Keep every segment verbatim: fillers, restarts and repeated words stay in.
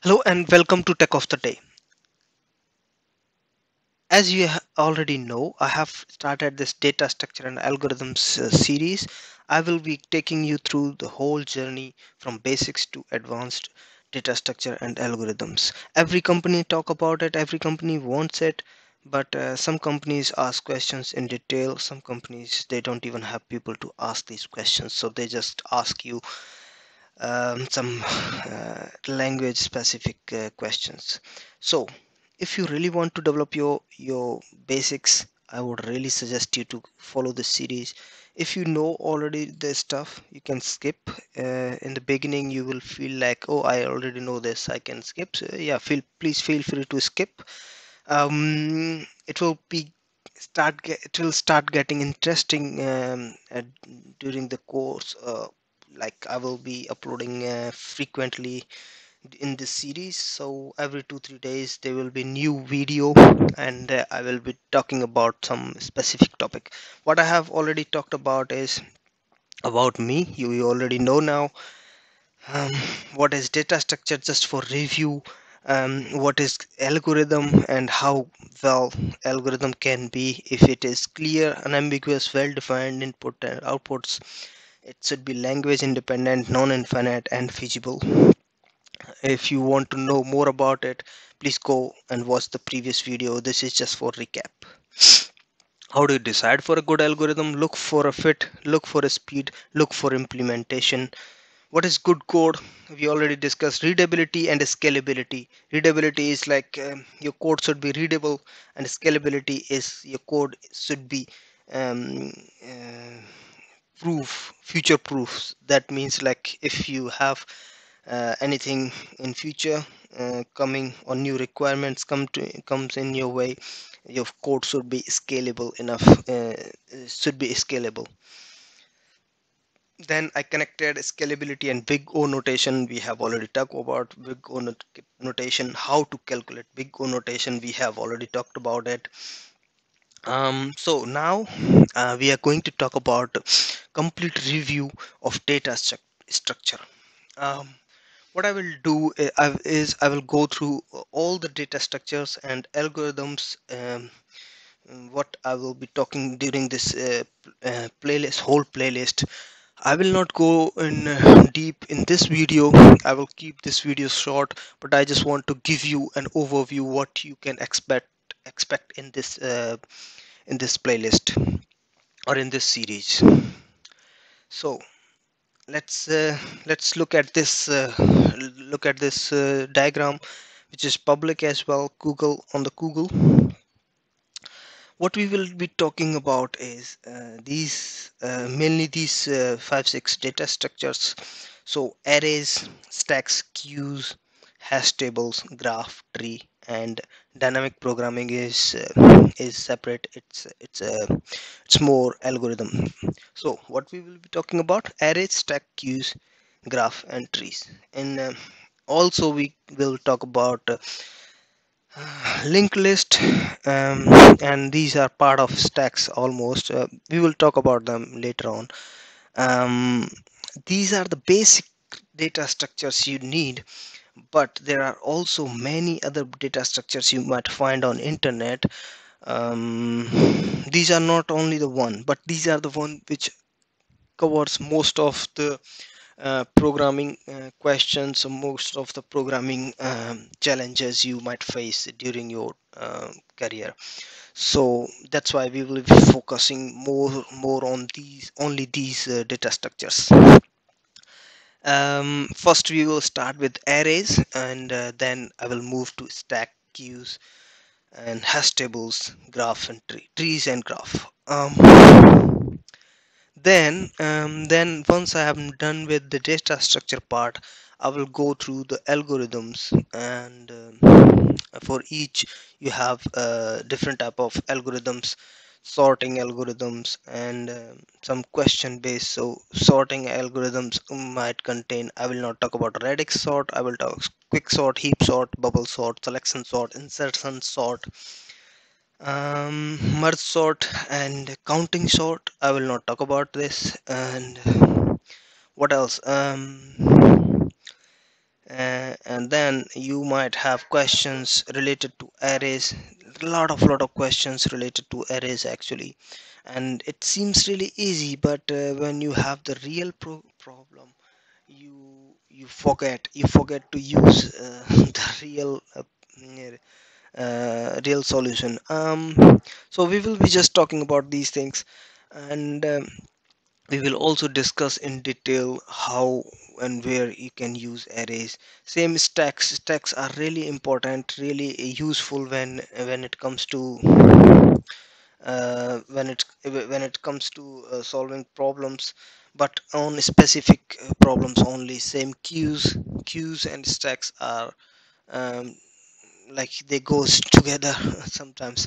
Hello and welcome to Tech of the Day. As you ha- already know, I have started this data structure and algorithms uh, series. I will be taking you through the whole journey from basics to advanced data structure and algorithms. Every company talk about it, every company wants it, but uh, some companies ask questions in detail. Some companies they don't even have people to ask these questions, so they just ask you um, some uh, language specific uh, questions. So if you really want to develop your your basics, I would really suggest you to follow this series. If you know already this stuff, you can skip. Uh, in the beginning you will feel like, oh, I already know this, I can skip. So, yeah, feel please feel free to skip. um, it will be start get, it will start getting interesting um, at, during the course. Uh, like I will be uploading uh, frequently in this series, so every two three days there will be new video, and uh, I will be talking about some specific topic. What I have already talked about is about me. You, you already know now. um, what is data structure, just for review. Um, what is algorithm and how well algorithm can be if it is clear, unambiguous, well defined input and outputs. It should be language independent, non-infinite and feasible. If you want to know more about it, please go and watch the previous video. This is just for recap. How do you decide for a good algorithm? Look for a fit, look for a speed, look for implementation. What is good code? We already discussed readability and scalability. Readability is like um, your code should be readable, and scalability is your code should be um, uh, proof future proofs. That means like if you have uh, anything in future uh, coming or new requirements come to comes in your way, your code should be scalable enough, uh, should be scalable. Then I connected scalability and big O notation. We have already talked about big O not- notation. How to calculate big O notation, we have already talked about it. Um, so now uh, we are going to talk about complete review of data stru- structure. Um, what I will do i- I- is I will go through all the data structures and algorithms. Um, what I will be talking during this uh, uh, playlist, whole playlist. I will not go in uh, deep in this video. I will keep this video short, but I just want to give you an overview what you can expect expect in this uh, in this playlist or in this series. So let's uh, let's look at this uh, look at this uh, diagram, which is public as well. Google on the Google. What we will be talking about is uh, these uh, mainly these uh, five six data structures. So arrays, stacks, queues, hash tables, graph, tree, and dynamic programming is uh, is separate. It's it's a it's more algorithm. So what we will be talking about: arrays, stack, queues, graph, and trees. And uh, also we will talk about uh, linked list, um, and these are part of stacks almost. Uh, we will talk about them later on. um, these are the basic data structures you need, but there are also many other data structures you might find on internet. um, these are not only the one, but these are the one which covers most of the uh, programming uh, questions, most of the programming um, challenges you might face during your uh, career. So that's why we will be focusing more more on these only these uh, data structures. Um, first we will start with arrays, and uh, then I will move to stack, queues, and hash tables, graph, and tree, trees and graph. um, then um, then once I am done with the data structure part, I will go through the algorithms. And um, for each you have uh, different type of algorithms: sorting algorithms and um some question based. So sorting algorithms might contain, I will not talk about radix sort, I will talk quick sort, heap sort, bubble sort, selection sort, insertion sort, um, merge sort, and counting sort. I will not talk about this. And what else? Um, uh, and then you might have questions related to arrays, a lot of lot of questions related to arrays actually. And it seems really easy, but uh, when you have the real pro- problem, you you forget you forget to use uh, the real uh, mm, uh, real solution. Um so we will be just talking about these things, and um, we will also discuss in detail how and where you can use arrays. Same, stacks stacks are really important, really useful when when it comes to uh, when it when it comes to uh, solving problems, but on specific uh, problems only. Same, queues queues and stacks are um, like they goes together sometimes.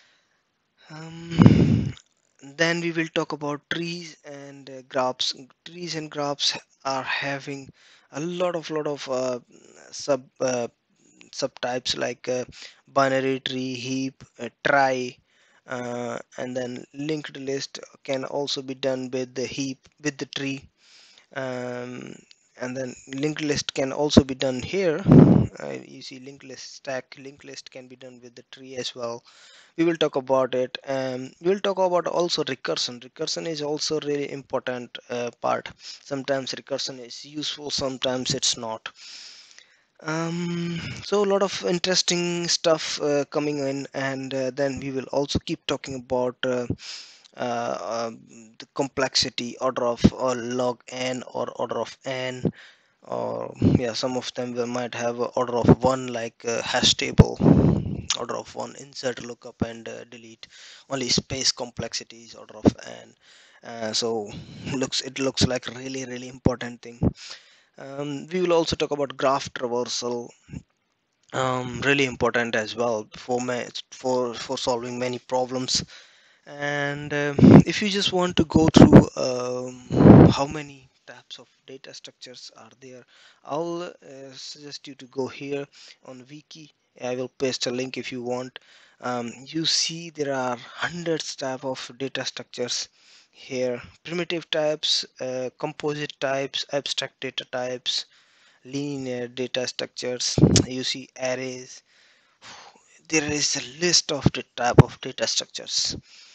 um, then we will talk about trees and uh, graphs. Trees and graphs are having a lot of lot of uh, sub uh, subtypes, like uh, binary tree, heap, uh, trie, uh, and then linked list can also be done with the heap with the tree. um, and then linked list can also be done here. Uh, you see, linked list stack linked list can be done with the tree as well. We will talk about it. Um, we will talk about also recursion. Recursion is also really important uh, part. Sometimes recursion is useful, sometimes it's not. Um, so a lot of interesting stuff uh, coming in, and uh, then we will also keep talking about uh, uh, um, the complexity, order of or log n or order of n, or yeah, some of them will might have a order of one, like uh, hash table, order of one, insert, lookup, and uh, delete. Only space complexity is order of n. Uh, so looks it looks like really really important thing. Um, we will also talk about graph traversal, um, really important as well for ma- for for solving many problems. And um, if you just want to go through um, how many types of data structures are there, I'll uh, suggest you to go here on wiki. I will paste a link if you want. Um, you see there are hundreds type of data structures here: primitive types, uh, composite types, abstract data types, linear data structures. You see arrays. There is a list of the type of data structures,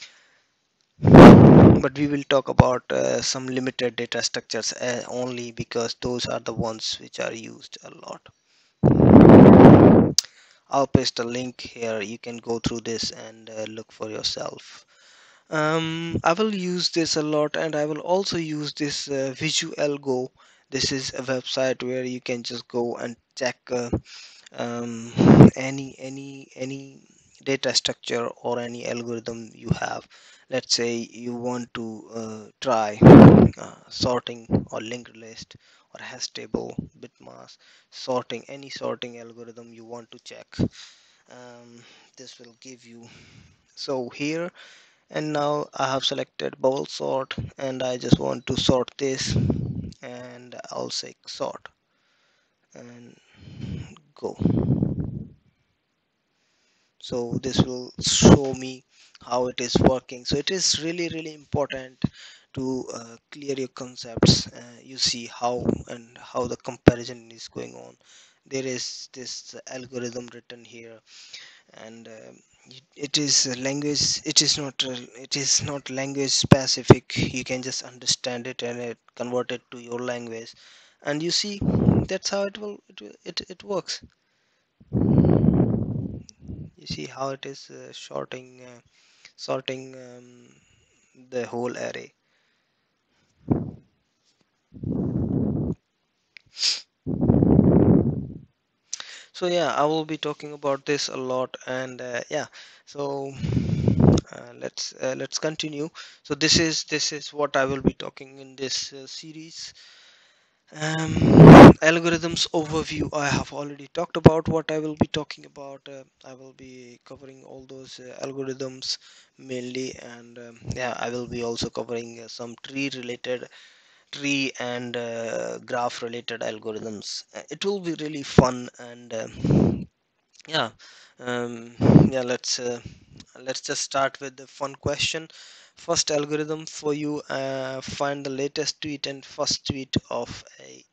but we will talk about uh, some limited data structures uh, only, because those are the ones which are used a lot. I'll paste a link here, you can go through this and uh, look for yourself. um, I will use this a lot, and I will also use this uh, Visualgo. This is a website where you can just go and check uh, um, any any any data structure or any algorithm you have. Let's say you want to uh, try uh, sorting or linked list or hash table, bitmask, sorting, any sorting algorithm you want to check. um, this will give you. So here, and now I have selected bubble sort, and I just want to sort this, and I'll say sort and go. So this will show me how it is working. So it is really really important to uh, clear your concepts. Uh, you see how and how the comparison is going on. There is this algorithm written here, and uh, it it is a language, it is not uh, it is not language specific. You can just understand it and it convert it to your language, and you see that's how it will it, will- it, it works. You see how it is uh, sorting uh, sorting um, the whole array. So yeah, I will be talking about this a lot, and uh, yeah, so uh, let's uh, let's continue. So this is this is what I will be talking in this uh, series. um, Algorithms overview, I have already talked about what I will be talking about. uh, I will be covering all those uh, algorithms mainly, and um, yeah, I will be also covering uh, some tree related tree and uh, graph related algorithms. Uh, it will be really fun, and um, yeah, um, yeah, let's uh, let's just start with the fun question. First algorithm for you: uh, find the latest tweet and first tweet of a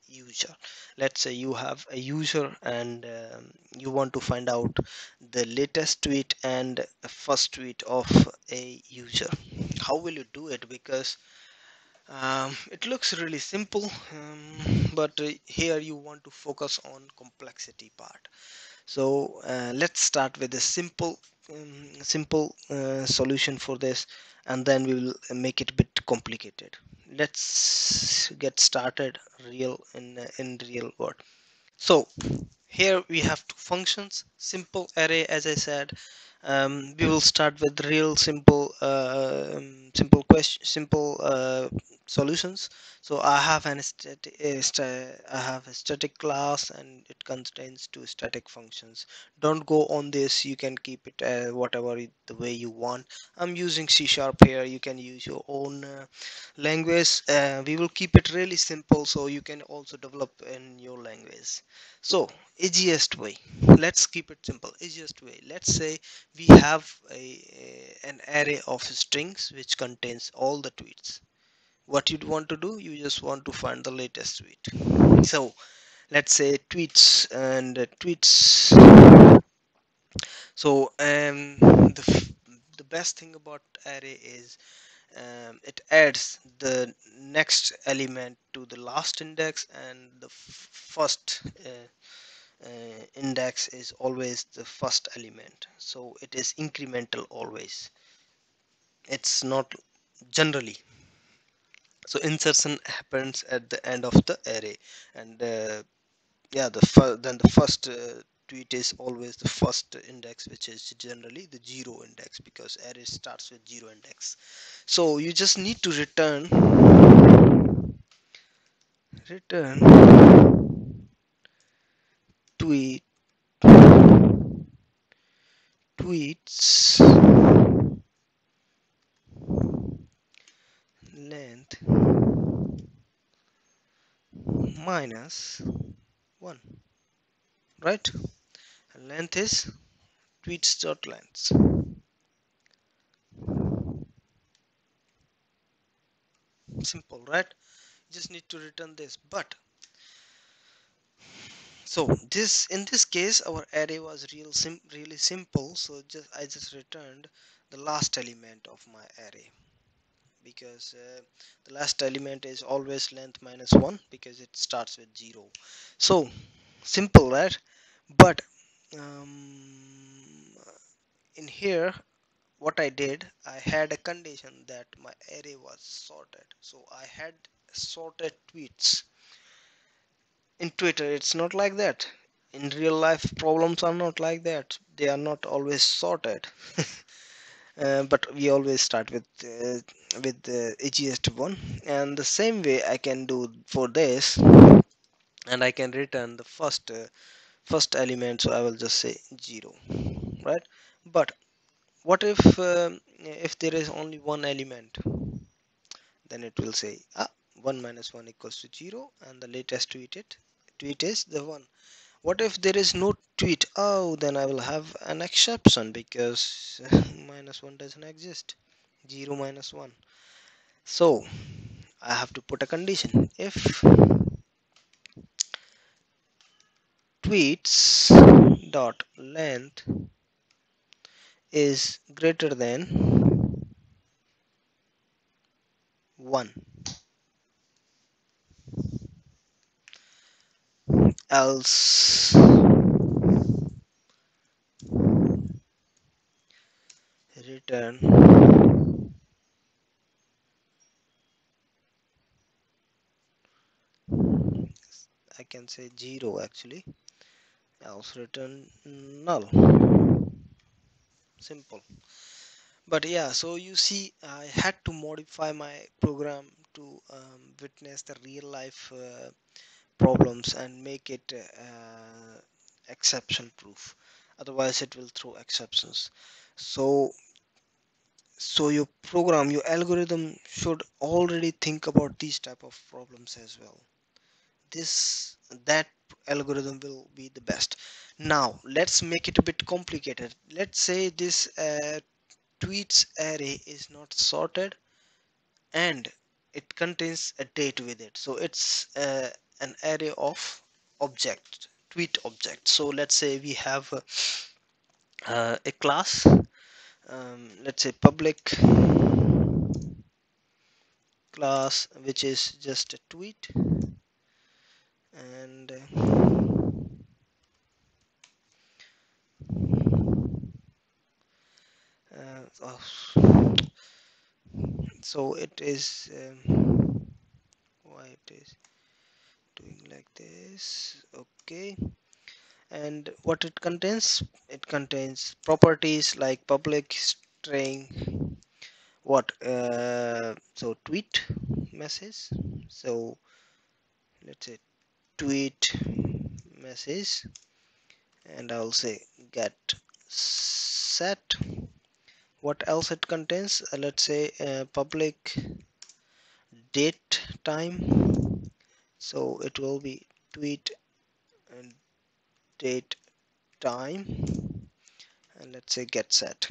user. Let's say you have a user and um, you want to find out the latest tweet and first tweet of a user. How will you do it? Because um, it looks really simple, um, but uh, here you want to focus on complexity part. So uh, let's start with a simple um, simple uh, solution for this, and then we will make it a bit complicated. Let's get started real in uh, in real world. So here we have two functions, simple array, as I said. Um, we will start with real simple uh, um, simple question simple uh, solutions. So I have an static a sta- I have a static class and it contains two static functions. Don't go on this, you can keep it uh, whatever it- the way you want. I'm using C sharp here, you can use your own uh, language. Uh, we will keep it really simple so you can also develop in your language. So easiest way, let's keep it simple. Easiest way, let's say we have a, a an array of strings which contains all the tweets. What you'd want to do, you just want to find the latest tweet. So let's say tweets and uh, tweets. So um the f- the best thing about array is um, it adds the next element to the last index, and the f- first uh, uh, index is always the first element, so it is incremental always. It's not generally. So insertion happens at the end of the array, and uh, yeah, the fir- then the first uh, tweet is always the first index, which is generally the zero index because array starts with zero index. So you just need to return return tweet tweets length minus one, right? And length is tweets dot length. Simple, right? Just need to return this. But so this in this case our array was real sim really simple, so just I just returned the last element of my array, because uh, the last element is always length minus one because it starts with zero. So simple, right? But um, in here what I did, I had a condition that my array was sorted. So I had sorted tweets. In Twitter, it's not like that. In real life, problems are not like that. They are not always sorted. Uh, but we always start with uh, with the easiest one, and the same way I can do for this, and I can return the first uh, first element. So I will just say zero, right? But what if um, if there is only one element? Then it will say ah, one minus one equals to zero, and the latest tweeted tweet is the one. What if there is no tweet? Oh, then I will have an exception because minus one doesn't exist. zero minus one. So I have to put a condition. If tweets dot length is greater than one, else return, I can say zero actually, else return null. Simple. But yeah, so you see, I had to modify my program to um, witness the real life uh, problems and make it uh, exception proof. Otherwise, it will throw exceptions. So, so your program, your algorithm should already think about these type of problems as well. This that algorithm will be the best. Now, let's make it a bit complicated. Let's say this uh, tweets array is not sorted and it contains a date with it, so it's uh, an array of object tweet objects. So let's say we have a, uh, a class, um, let's say public class, which is just a tweet, and uh, oh, so it is um, why it is doing like this. Okay, and what it contains, it contains properties like public string, what uh, so tweet message. So let's say tweet message, and I'll say get set. What else it contains? Uh, let's say uh, public date time, so it will be tweet and date time, and let's say get set.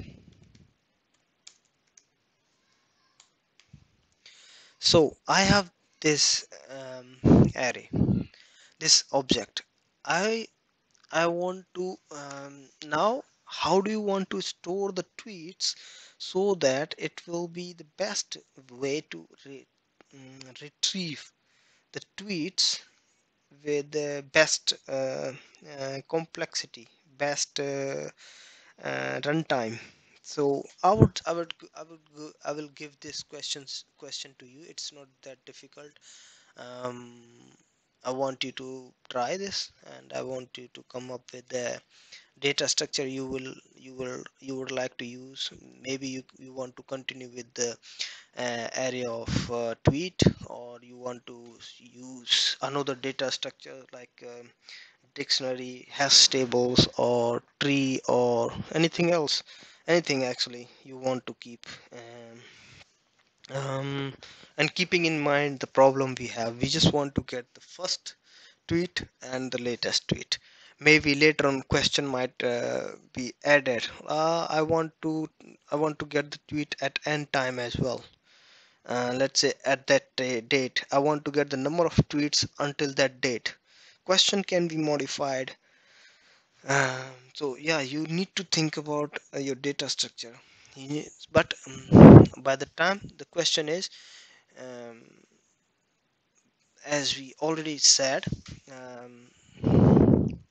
So I have this um, array, this object. I I want to um, now how do you want to store the tweets so that it will be the best way to re mm, retrieve the tweets with the best uh, uh, complexity, best uh, uh, runtime. So I would I would I would go, I will give this questions question to you. It's not that difficult. um, I want you to try this, and I want you to come up with the data structure you will you will you would like to use. Maybe you, you want to continue with the uh, area of uh, tweet, or you want to use another data structure like um, dictionary, hash tables, or tree, or anything else, anything actually you want to keep. um, um, and keeping in mind the problem we have, we just want to get the first tweet and the latest tweet. Maybe later on question might uh, be added. uh, i want to i want to get the tweet at end time as well. Uh, let's say at that da- date I want to get the number of tweets until that date. Question can be modified. um, so yeah, you need to think about uh, your data structure. You need- but um, by the time the question is, um, as we already said, um,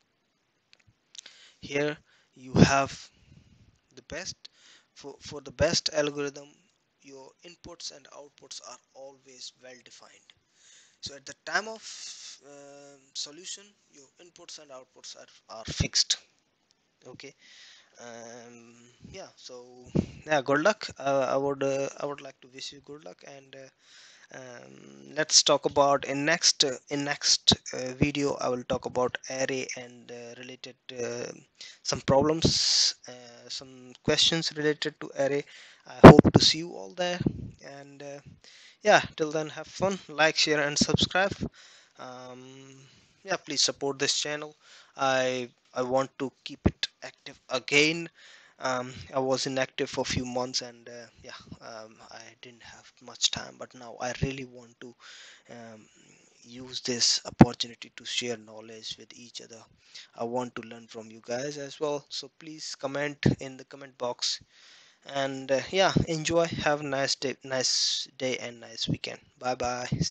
here you have the best for, for the best algorithm. Your inputs and outputs are always well defined. So at the time of um solution, your inputs and outputs are, are fixed. Okay. um, yeah, so yeah, good luck. uh, i would uh, I would like to wish you good luck, and uh, um, let's talk about in next uh, in next uh, video I will talk about array and uh, related uh, some problems, uh, some questions related to array. I hope to see you all there, and uh, yeah, till then, have fun, like, share, and subscribe. um, yeah, please support this channel. i I want to keep it active again. um, I was inactive for a few months, and uh, yeah, um, I didn't have much time, but now I really want to um, use this opportunity to share knowledge with each other. I want to learn from you guys as well, so please comment in the comment box, and uh, yeah, enjoy, have a nice day, nice day and nice weekend. Bye bye.